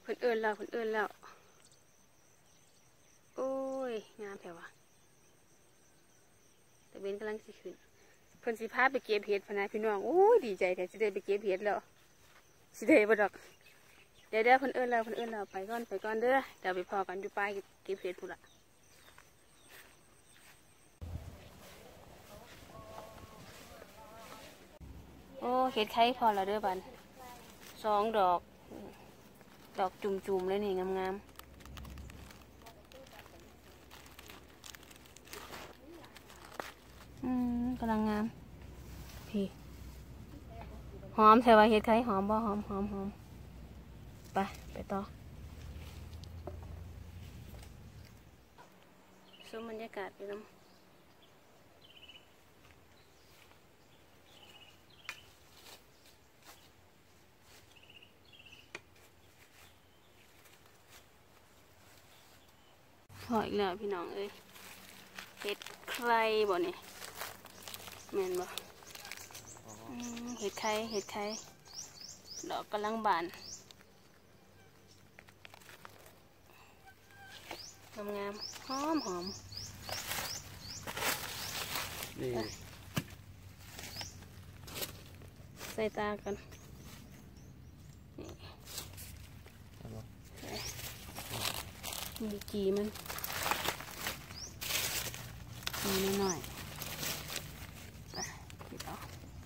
เพิ่นเอิ้นแล้วเพิ่นเอิ้นแล้วโอ้ยงามแถวะแต่เบนกำลังสิขึ้นเพิ่นสิพาไปเก็บเห็ดพะนะพี่น้องโอ้ยดีใจแต่สิได้ไปเก็บเห็ดแล้วสิได้บ่ดอกเดี๋ยวเพิ่นเอิ้นแล้วเพิ่นเอิ้นแล้วไปก่อนเด้อเดี๋ยวไปพอกันอยู่ป้ายเก็บเห็ดพุ่นละโอ้เห็ดไข่พอแล้วเด้อบัน2 ดอกจุ่มๆเลยนี่งามๆกำลังงามพี่หอมใช่ไหมเห็ดไข่หอมบ่หอมไปต่อชมบรรยากาศไปน้ำพออีกแล้วพี่น้องเอ้ยเห็ดไข่บ่เนี่ยแม่นบ่เห็ดไข่ดอกกำลังบานงามหอมใส่ตากันมีจีมันมีหน่อยไปปิดเอา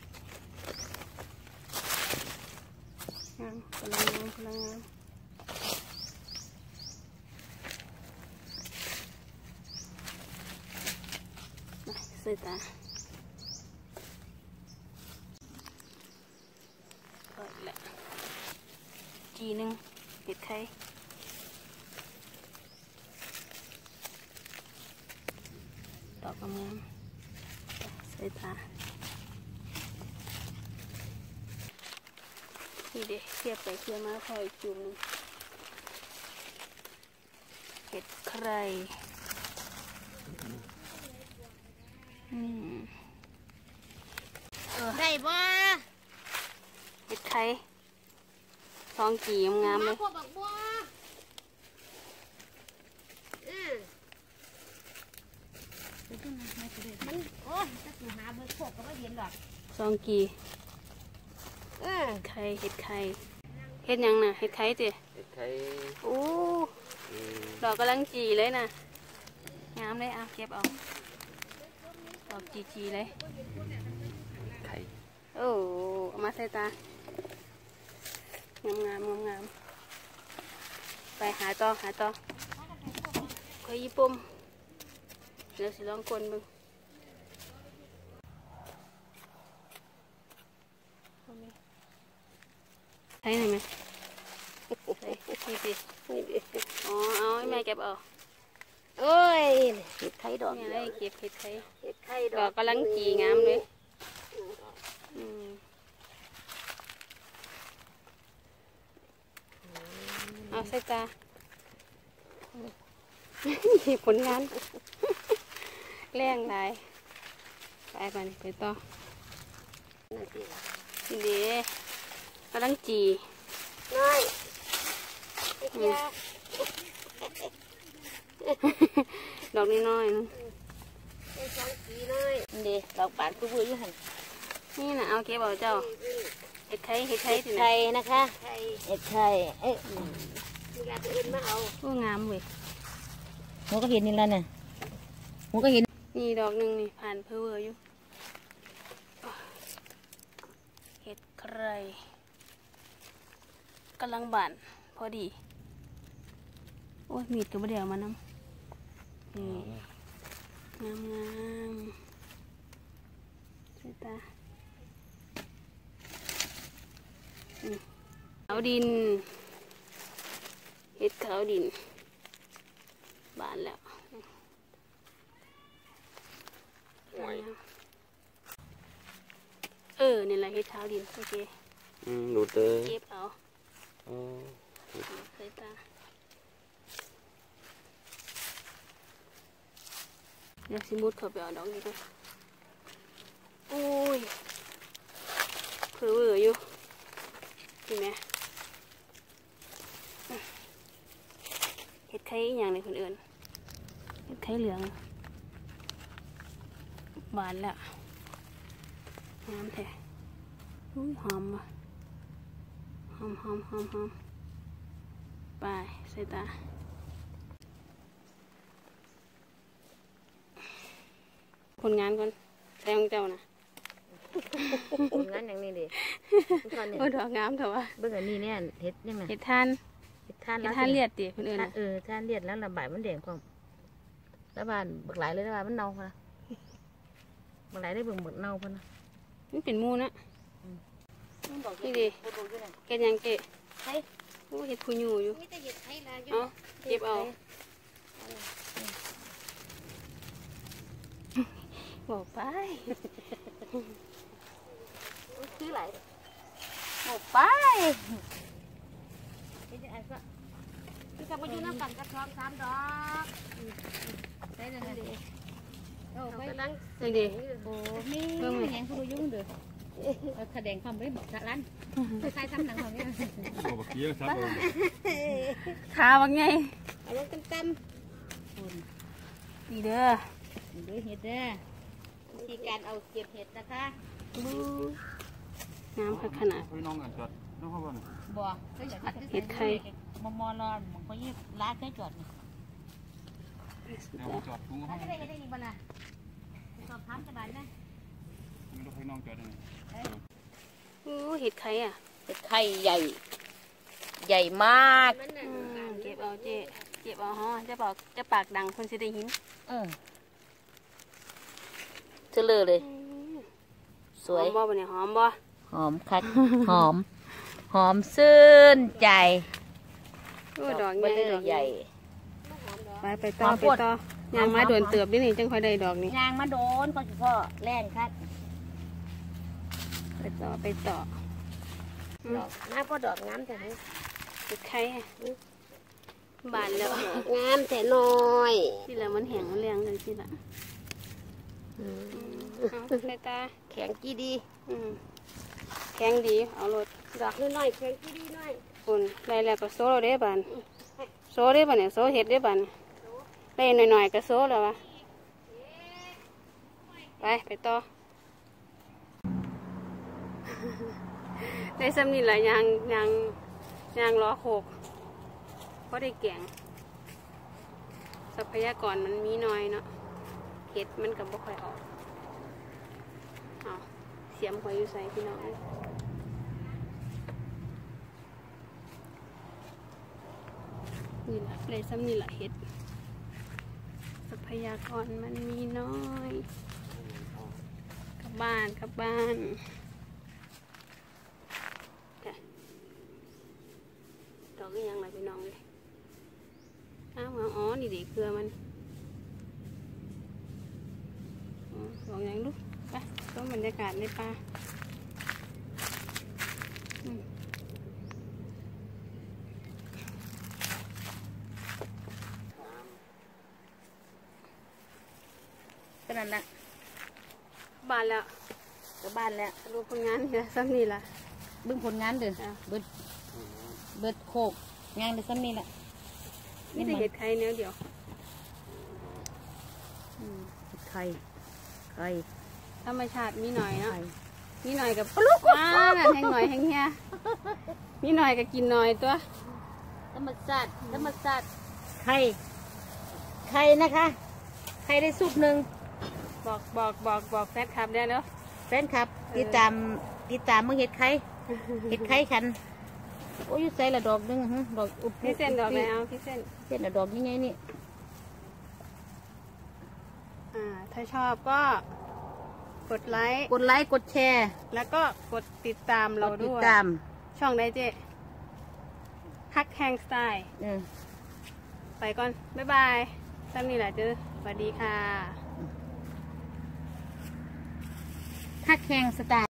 กำลังงามใส่ตาพอแล้วจีนึงเห็ดไข่ดอกงามใส่ตานี่เด็กเทียบไปเทียบมาพออีกจุ่มนึงเห็ดไข่ได้บ่เห็ดไข่2 กี่งามเลยมันโอ้จะสิหาเบอร์โคกก็ไม่เห็นหรอก 2 กี่เห็ดไข่เห็ดยังน่ะเห็ดไข่เจ้เห็ดไข่โอ้ดอกกำลังจีเลยนะงามเลยเก็บเอาดอกจีเลยไข่โอ้เอามาใส่ตางามไปหาต่อเคยญี่ปุ่มเดี๋ยวสิลองกลนมึงใช่ไหมใส่สิอ๋อเอาให้แม่เก็บเอาโอ้ยเห็ดไข่ดอกนี่อะไรเก็บเห็ดไข่ดอกกำลังจีงามเลยเอาใส่ตาผลงานแรงหลายไปต่อดีกำลังจีน้อยดอกน้อยนึงดีดอกบานคืออยู่หันนี่นะเอาเก็บเอาเจ้าเห็ดไข่สินะนะคะเห็ดไข่มีการอื่นมาเอาโอ้งามเว้ยผมก็เห็นนี่แล้วน่ะผมก็เห็นนี่ดอกนึงนี่ผ่านเพออยู่เห็ดไข่กำลังบานพอดีโอ้ยมีดกับเดี่ยวมาน้ำนี่งามใส่ตาขาวดินเห็ดขาวดินบานแล้วนี่แหละเห็ดขาวดินโอเคดูเตอเก็บเอาใส่ตาเดี๋ยวสิมุดเข้าไปเอาดอกนี้กันโอ้ยเผื่ออยู่เห็นไหมไข่อหย่างในคนอื่นเห็ดไข่เหลืองหวานแล้วน้ำแท้อุ้ยหอมว่ะหอมไปใส่ตาผลงานก่อนแซงเจ้านะงั้นอย่างนี้ดิตอนนี้โอ้ดอกงามเถอะวะเบิ่งอันนี้เนี่ยเฮ็ดยังไงเห็ดทานเฮ็ดท่านเห็ดทานเลียดดิคนอื่นท่านเลียดแล้วระบายมันแดงพร้อมระบายบักหลายเลยระบายมันเน่าพะนะบักหลายได้เบิ่งหมดเน่าพะนะมันเป็นมูนะนี่ดิเฮ็ดอยู่ไหนแกยังเกะไข่โอ้เห็ดผู้ยูอยู่มีแต่เฮ็ดไข่ละอยู่เอาเก็บเอาบอกไปคือหลายบอกไปเฮ็ดอันก็คือกับมาอยู่น้ำกันกระชอน3 ดอกใส่นั่นน่ะเอาไปล้างนี่ดิโอ้มีแหงผู้ยุ่งเด้อแสดงความไม่บอกสะลั่นใครทำหนังของนี่ตัวบักเกี้ยวครับผมขาว่าไงเอาลงเต็มดีเด้อๆดูเห็ดเด้อวิธีการเอาเก็บเห็ดนะคะน้ำขนาดพี่น้องกันจอดน้องเขาบ้านบ่ก็อยากเห็ดไข่มอรอนมันก็ยี่ร้านเคยจอดเดี๋ยวจอดถุงถ้าเขาได้อีกบ้างนะสอบถามสบายนะไม่รู้พี่น้องจอดยังไงอู้เห็ดไข่อ่ะเห็ดไข่ใหญ่ ใหญ่มากเก็บเอาเจ๊เก็บเอาฮะจะปากดังคนสิได้หินเชื่อเลย สหวอย มบ่บ่เนี่ยหอมบ่หอมคัก หอมซื่นใจอู้ดอกเบลใหญ่ใหญ่ไปต่อยังมาโดนเติบดินี่จังค่อยได้ดอกนี่ยางมาโดนก็เฉพาะแล่นคักไปต่อดอกน้าก็ดอกงามแต่ไหนเห็ดไข่อะบานแล้วงามแต่น้อยที่แล้วมันแห้งมันแรงเลยที่ละเอาใส่ตาแข็งกี่ดีแข็งดีเอารถดอกน้อยๆแข็งกี่ดีน้อยคุณได้แล้วก็โซ่เราได้บานโซ่ได้บานเนี่ยโซ่เห็ดได้บานได้หน่อยๆก็โซ่แล้ววะไปต่อ ได้ซ้ำนี่แหละยางล้อโคกเพราะได้แกงทรัพยากรมันมีน้อยเนาะเห็ดมันก็บ่ค่อยออกเอาเสียมข่อยอยู่ใส่พี่น้องนี่แหละได้ซ้ำนี่แหละเห็ดทรัพยากรมันมีน้อยกลับบ้านจ้ะดอกก็ยังไรพี่น้องเลยอ๋อนี่เด็กเกลือมันดอกยังลูกไปต้นบรรยากาศในป่าก็นั่นแหละบ้านแล้วก็บ้านแล้วสรุปผลงานนี่ละซ้ำนี่ละเบิ่งผลงานเด้อเบิดโคกงานเด้อซ้ำนี่แหละนี่ได้เห็ดไข่เนื้อเดียวไข่ธรรมชาติมีหน่อยเนาะไข่มีหน่อยกับปลุกนั่นแห้งหน่อยแห้งเฮียมีหน่อยก็กินหน่อยตัวธรรมชาติไข่นะคะไข่ได้ซุปหนึ่งบอกแฟนคลับได้แล้วแฟนครับติดตามมึงเห็ดไข่คันโอ้ยใส่ละดอกหนึงดอกอุบพี่เส้นดอกไหนเอาพี่เส้นเส้นละดอกยังไงนี่ถ้าชอบก็กดไลค์กดไลค์กดแชร์แล้วก็กดติดตามเราติด้ดวยตามช่องได้เจ๊ฮักแฮงสไตล์ ไปก่อน บ๊ายบายซ้ำนี่แหละเจอสวัสดีค่ะฮักแข่งสไตล์